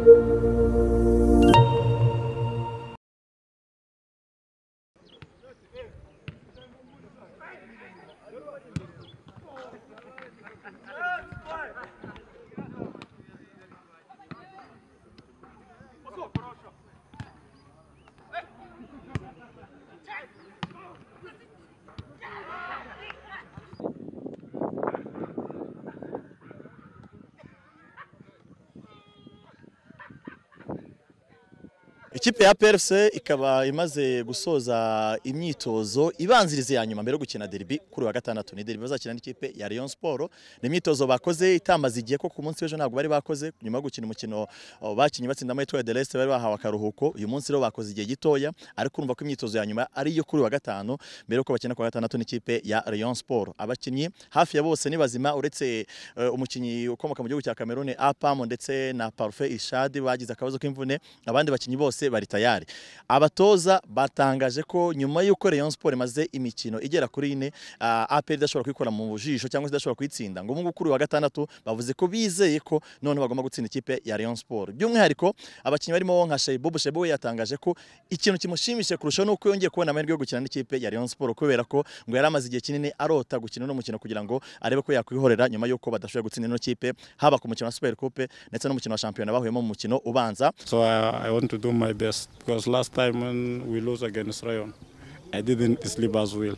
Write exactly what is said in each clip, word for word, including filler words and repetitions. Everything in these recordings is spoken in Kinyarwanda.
Ikipe ya P R C ikaba imaze gusoza imyitozo ibanzirize ya nyuma mbere yo gukina derby kuri wa gatandatu. Ni derby bazakina n'ikipe ya Rayon Sport. Ni imyitozo bakoze itamaze igihe ko ku munsi w'ejo ntabwo bari bakoze nyuma yo gukina umukino bakinyi batsinda muri Etoile de l'Est bari bahawe akaruhuko. Uyu munsi rero bakoze igihe gitoya ariko urumva ko imyitozo ya nyuma ari yo kuri wa gatanu mbere yo ko bakina ku wa gatandatu n'ikipe ya Rayon Sport. Abakinyi hafi ya bose ni bazima uretse uh, umukinyi ukomoka mu gihugu cya Cameroon Apam ndetse na Parfait Ishadi bagize akabazo k'imvune, abandi bakinyi bose bari tayari. Abatoza batangaje ko nyuma y'uko Rayon Sport imaze imikino igera kuri ine uh, A P R idashobora kwikora mu bujisho cyangwa se idashobora kwitsinda ngo mu kuri wa gatandatu bavuze ko bizeye ko none bagomba gutsinda ikipe ya Rayon Sport. By'umwihariko abakinyi barimo nka Shaibu Shaibu yatangaje ko ikintu kimushimishe kurusha nuko yongeye kubona amahirwe yo gukina n'ikipe ya Rayon Sport kubera ko ngo yari amaze igihe kinini arota gukina no mukino kugira ngo arebe ko yakwihorera nyuma y'uko badashobora gutsinda ino kipe haba ku mukino wa Super Coupe ndetse no mukino wa Championnat bahuyemo mu mukino ubanza. So I, I want to do my best because last time when we lose against Rayon I didn't sleep as well,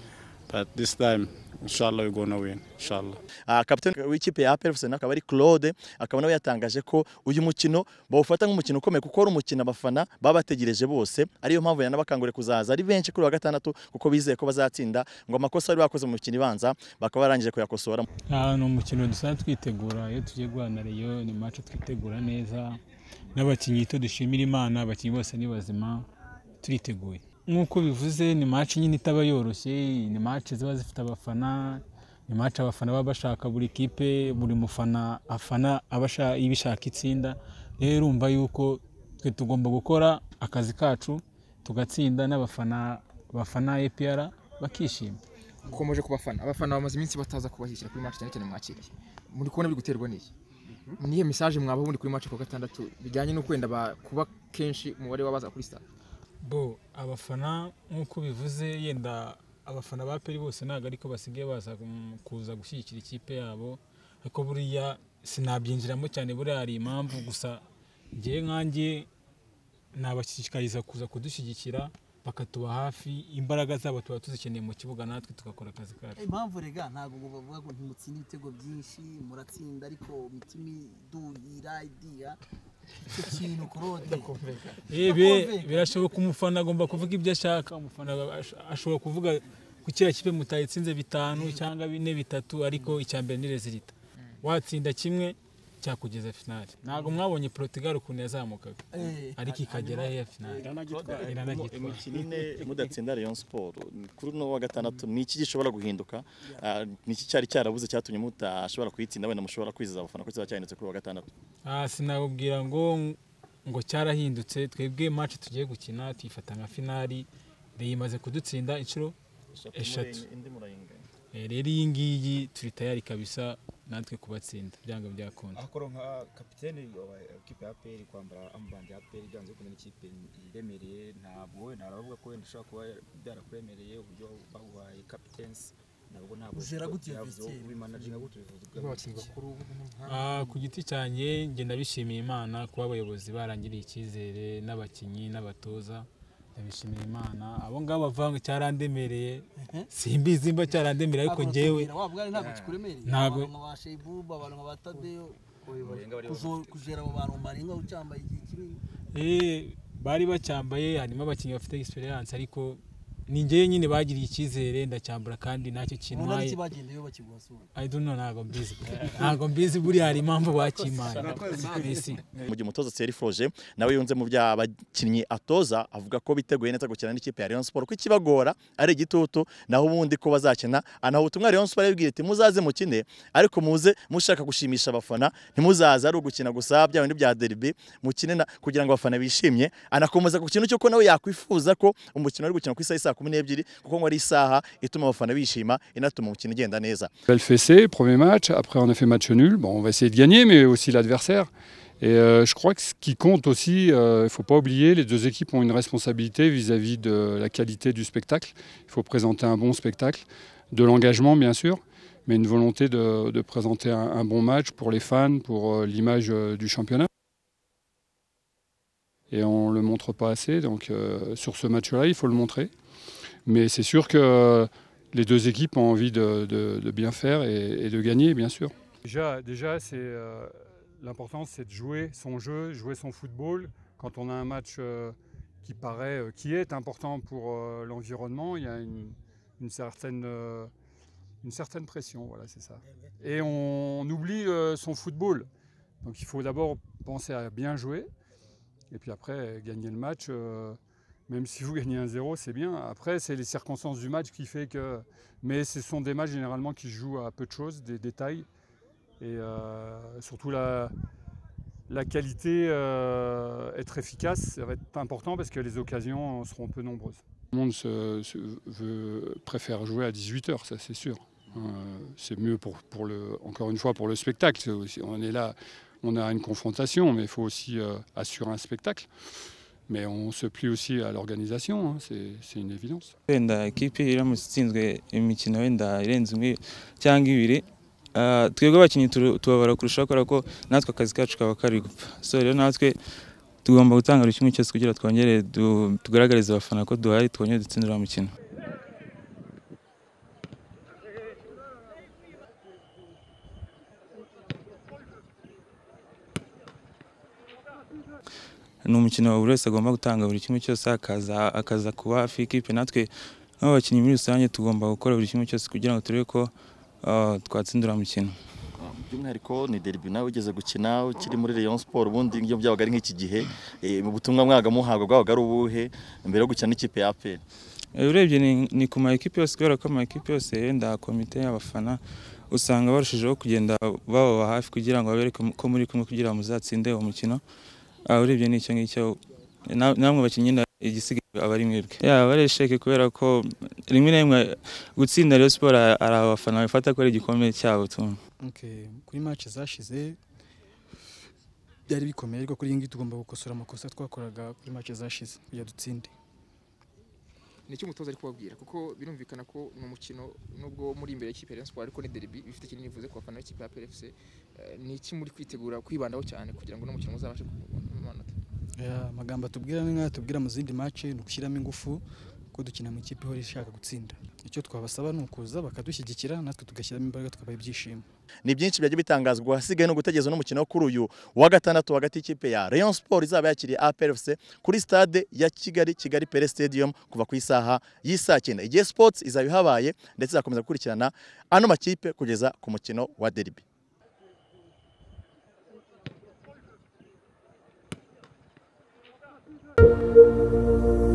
but this time inshallah we're gonna win inshallah. Ah, kapiteni w'ikipe ya A P R akaba ari Claude akaba nawe yatangaje ko uyu mukino bawufata nk'umukino ukomeye kuko ari umukino abafana babategereje bose, ariyo mpamvu yanabakangure kuzaza ari benshi kuri wa gatandatu kuko bizeye ko bazatsinda ngo amakosa bari bakoze mu mukino ibanza bakaba barangije kuyakosora. Ah, no mukino dusanzwe twitegura iyo tugiye guhana Rayon ni match twitegura neza n'abakinyi to dushimira Imana, abakinyi bose ni bazima turiteguye. Nkuko bivuze ni match nyine itaba yoroshye, ni match ziba zifite abafana, ni match abafana baba bashaka buri kipe, buri mufana afana abasha ibishaka itsinda. Rero urumva yuko twe tugomba gukora akazi kacu tugatsinda n'abafana bafana A P R bakishima. Ukomeje kubafana abafana bamaze iminsi bataza kubashyikira kuri match cyane cyane mwakiriye, muri kubona biri guterwa n'iki? Niye message mwaba bundi kuri match ku gatandatu bijyanye no kwenda kuba kenshi umubare wabaza kuri stade? Bo abafana nkuko bivuze yenda abafana ba P R bose naga ariko basigaye baza kuza gushyigikira ikipe yabo, ariko buriya sinabyinjiramo cyane buriya ari impamvu gusa ngiye nkanjye nabashishikariza kuza kudushyigikira bakatuba hafi, imbaraga zabo tuba tuzikeneye mu kibuga natwe tugakora akazi kacu. Impamvu rega ntago ngo bavuga ngo ntimutsinda ibitego byinshi muratsinda ariko umutima duhira idea ikintu Claude ebe birashoboka umufana agomba kuvuga ibyo ashaka, umufana ashobora kuvuga ku kira kipe mutayitsinze bitanu cyangwa bine bitatu ariko icyambere ni resulta watsinda kimwe cyakugeza finale. Nago mwabonye Portugal ukuntu yazamukaga ariko ikagera ya finale iranagitwa. Mukinine mudatsinda Rayon Sport kuri no wa gatandatu ni iki gishobora guhinduka? Ni iki cyari cyarabuze cyatumye mutashobora kuyitsinda wenda mushobora kwiziza abafana ko cyahindutse kuri wa gatandatu? Ah, sinabubwira ngo ngo cyarahindutse. Twebwe match tugiye gukina tuyifata nka finali, imaze kudutsinda inshuro eshatu. Rero iyi ngiyi turi tayari kabisa natwe kubatsinda byanga byakunda. Akoro nka kapiteni wa equipe ya P R kwambara ambandi ya P R byanze ko n'ikipe iremereye, ntabwo we naravuga ko wenda ushaka kuba byarakwemereye uburyo bahuhaye captains nabwo ntabwo uzera gute yavise bimanaging gute ah ku giti cyanye nge ndabishimiye Imana kuba abayobozi barangiriye ikizere n'abakinyi n'abatoza. Ndabishimira Imana abo ngabo bavanga cyarandemereye simbizi mba cyarandemereye ariko ngewe ntabwo kikuremereye ntabwo abashe ibuba abantu batadeyo kujera abo bantu maringa ucambaye iki kinini eh bari bacyambaye harimo abakinyi bafite experience ariko ni ngewe nyine bagiriye ikizere ndacyambura kandi ntacyo kintu naye nari bagendeyo bakigwasura I don't know ntago mbizi ntago mbizi buri hari impamvu bakimaye. Mu gihe umutoza Thierry Froger nawe yunze mu bya abakinyi atoza avuga ko biteguye neza gukina n'ikipe ya Rayon Sport ko ikibagora ari igitutu naho ubundi ko bazakina. Anaho ubutumwa Rayon Sport yabwiye ati muzaze mukine ariko muze mushaka gushimisha abafana, ntimuzaza ari ugukina gusa bya bindi bya derby mukine kugira ngo abafana bishimye. Anakomeza ku kintu cyo ko nawe yakwifuza ko umukino ari gukina ku isaha kumi n'ebyiri kuko ngo ari isaha ituma abafana bishima inatuma umukino ugenda neza. Belle fessée, premier match, après on a fait match nul, bon on va essayer de gagner mais aussi l'adversaire. Et euh, je crois que ce qui compte aussi, il euh, ne faut pas oublier, les deux équipes ont une responsabilité vis-à-vis de la qualité du spectacle. Il faut présenter un bon spectacle, de l'engagement bien sûr, mais une volonté de, de présenter un, un bon match pour les fans, pour euh, l'image euh, du championnat. Et on ne le montre pas assez, donc euh, sur ce match-là, il faut le montrer. Mais c'est sûr que euh, les deux équipes ont envie de, de, de bien faire et, et de gagner, bien sûr. Déjà, déjà c'est... Euh L'important, c'est de jouer son jeu, jouer son football. Quand on a un match euh, qui paraît, euh, qui est important pour euh, l'environnement, il y a une, une, certaine, euh, une certaine pression, voilà, c'est ça. Et on, on oublie euh, son football. Donc il faut d'abord penser à bien jouer, et puis après, gagner le match. Euh, même si vous gagnez un zéro, c'est bien. Après, c'est les circonstances du match qui fait que... Mais ce sont des matchs généralement qui se jouent à peu de choses, des détails. Et euh, surtout la, la qualité, euh, être efficace, ça va être important parce que les occasions seront peu nombreuses. Tout le monde se, se veut, préfère jouer à dix-huit heures, ça c'est sûr. Euh, c'est mieux pour, pour le, encore une fois pour le spectacle. Aussi, on est là, on a une confrontation, mais il faut aussi euh, assurer un spectacle. Mais on se plie aussi à l'organisation, hein, c'est une évidence. twebwe abakinnyi tubabara kurushaho kubera ko natwe akazi kacu kaba kari gupfa, so rero natwe tugomba gutanga buri kimwe cyose kugira twongere tugaragarize abafana ko duhari twongere dutsindira umukino. Ni umukino buri wese agomba gutanga buri kimwe cyose akaza akaza kuba hafi y'ikipe, natwe nk'abakinnyi muri rusange tugomba gukora buri kimwe cyose kugira ngo turebe ko twatsindira umukino. By'umwihariko ni derby nawe ugeze gukina ukiri muri Rayon Sport, ubundi iyo byabaga ari nk'iki gihe mu butumwa mwaga muhabwa bwabaga ari ubuhe mbere yo gukina n'ikipe ya A P R? Urebye ni ku ma equipe yose, kubera ko ama equipe yose yenda komite y'abafana usanga barushijeho kugenda baba hafi kugira ngo babereke ko muri kumwe kugira ngo muzatsinde uwo mukino. Urebye n'icyo ngicyo namwe bakinnyi igisigaye abari mwebwe baresheke kubera ko rimwe na rimwe gutsinda Rayon Sport ari abafana bafata ko ari igikombe cyabo. Kuri match zashize byari bikomeye, ariko kuri iyi ngiyi tugomba gukosora amakosa twakoraga kuri match zashize kugira dutsinde. Nicyo umutoza ari kubabwira, kuko birumvikana ko ni umukino nubwo muri imbere y'ikipe ya Rayon Sport ariko ni derby bifite kinini bivuze ku bafana b'ikipe ya A P R F C. Ni iki muri kwitegura kwibandaho cyane kugira ngo no mukino uzabashe kubona amanota? Amagambo atubwira ni nk'aya tubwira mu zindi match, ni ugushyiramo ingufu ko dukina mu ikipe ihora ishaka gutsinda. Icyo twabasaba ni ukuza bakadushyigikira, natwe tugashyiramo imbaraga tukabaha ibyishimo. Ni byinshi byaje bitangazwa, hasigaye no gutegeza n'umukino wo kuri uyu wa gatandatu hagati y'ikipe ya Rayon Sport izaba yakiriye A P R F C kuri stade ya Kigali Kigali Pele Stadium kuva ku isaha y'isa cyenda. Igihe Sports izaba ihabaye ndetse izakomeza gukurikirana ano makipe kugeza ku mukino wa derby. Thank you.